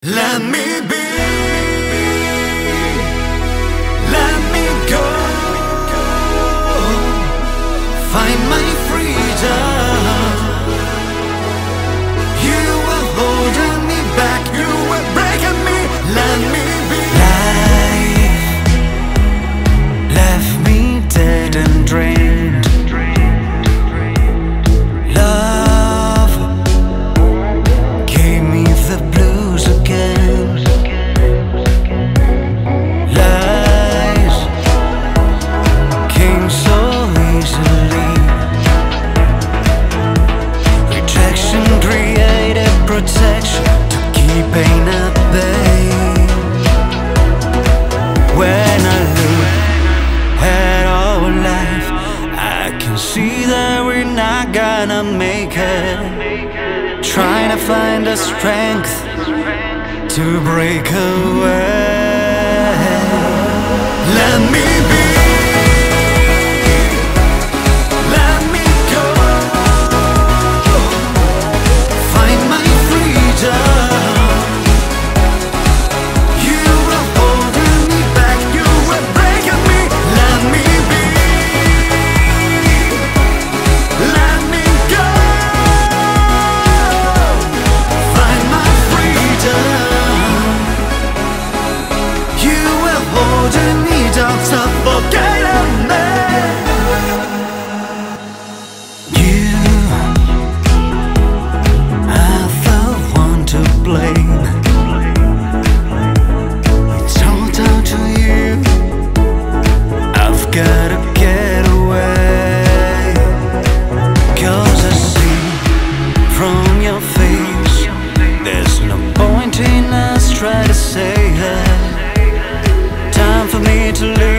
Let me be, let me go, find my freedom. You were holding me back, you were breaking me. Let me be. Life left me dead and drained. Love gave me the blues again. Lies came so easily. Rejection created protection to keep pain at bay. When I look at our life, I can see that we're not gonna make it. Trying to find the strength to break away. Let me be, let me go, find my freedom. You were holding me back, you were breaking me. Let me be, let me go, find my freedom. You were holding me down, suffocating me. You are the one to blame. It's all down to you. I've gotta get away. 'Cause I see from your face there's no point in us trying to say it. Time for me to leave.